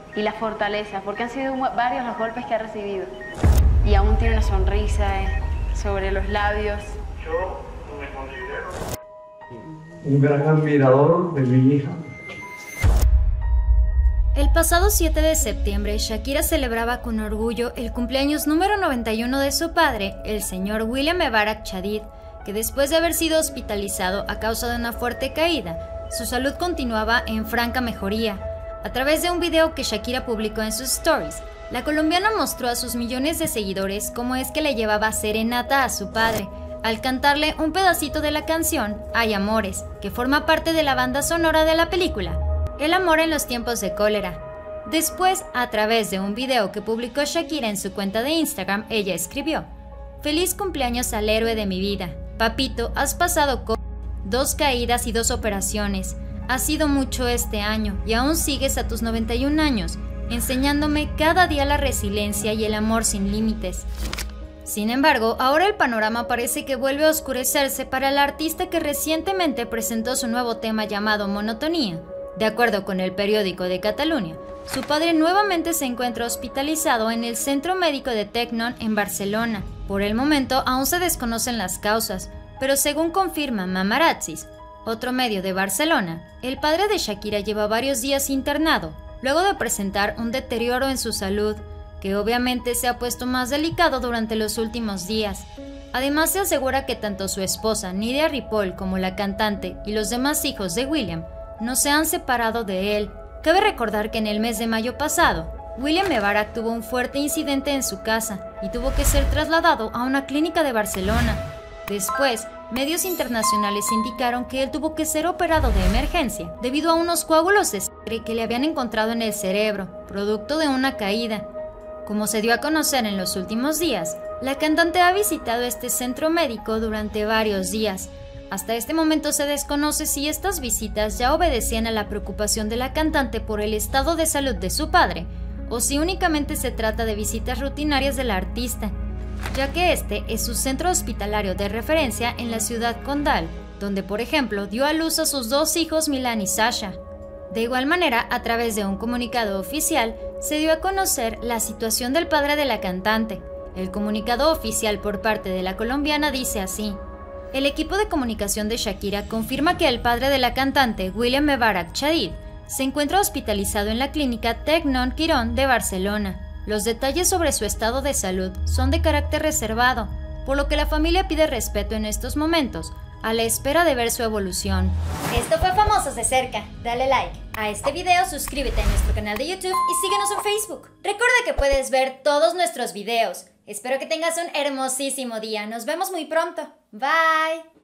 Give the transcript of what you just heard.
y la fortaleza, porque han sido varios los golpes que ha recibido. Y aún tiene una sonrisa sobre los labios. Yo me considero un gran admirador de mi hija. El pasado 7 de septiembre, Shakira celebraba con orgullo el cumpleaños número 91 de su padre, el señor William Mebarak Chadid, que después de haber sido hospitalizado a causa de una fuerte caída, su salud continuaba en franca mejoría. A través de un video que Shakira publicó en sus stories, la colombiana mostró a sus millones de seguidores cómo es que le llevaba serenata a su padre, al cantarle un pedacito de la canción Hay Amores, que forma parte de la banda sonora de la película El amor en los tiempos de cólera. Después, a través de un video que publicó Shakira en su cuenta de Instagram, ella escribió: "Feliz cumpleaños al héroe de mi vida. Papito, has pasado 2 caídas y 2 operaciones. Ha sido mucho este año y aún sigues a tus 91 años, enseñándome cada día la resiliencia y el amor sin límites". Sin embargo, ahora el panorama parece que vuelve a oscurecerse para la artista que recientemente presentó su nuevo tema llamado Monotonía. De acuerdo con el periódico de Catalunya, su padre nuevamente se encuentra hospitalizado en el Centro Médico de Tecnon en Barcelona. Por el momento aún se desconocen las causas, pero según confirma Mamarazzis, otro medio de Barcelona, el padre de Shakira lleva varios días internado, luego de presentar un deterioro en su salud, que obviamente se ha puesto más delicado durante los últimos días. Además, se asegura que tanto su esposa Nidia Ripoll como la cantante y los demás hijos de William no se han separado de él. Cabe recordar que en el mes de mayo pasado, William Mebarak tuvo un fuerte incidente en su casa y tuvo que ser trasladado a una clínica de Barcelona. Después, medios internacionales indicaron que él tuvo que ser operado de emergencia debido a unos coágulos de sangre que le habían encontrado en el cerebro, producto de una caída. Como se dio a conocer en los últimos días, la cantante ha visitado este centro médico durante varios días. Hasta este momento se desconoce si estas visitas ya obedecían a la preocupación de la cantante por el estado de salud de su padre, o si únicamente se trata de visitas rutinarias de la artista, ya que este es su centro hospitalario de referencia en la ciudad condal, donde por ejemplo dio a luz a sus 2 hijos Milan y Sasha. De igual manera, a través de un comunicado oficial, se dio a conocer la situación del padre de la cantante. El comunicado oficial por parte de la colombiana dice así: el equipo de comunicación de Shakira confirma que el padre de la cantante, William Mebarak Chadid, se encuentra hospitalizado en la clínica Tecnon Quirón de Barcelona. Los detalles sobre su estado de salud son de carácter reservado, por lo que la familia pide respeto en estos momentos, a la espera de ver su evolución. Esto fue Famosos de Cerca. Dale like a este video, suscríbete a nuestro canal de YouTube y síguenos en Facebook. Recuerda que puedes ver todos nuestros videos. Espero que tengas un hermosísimo día. Nos vemos muy pronto. Bye.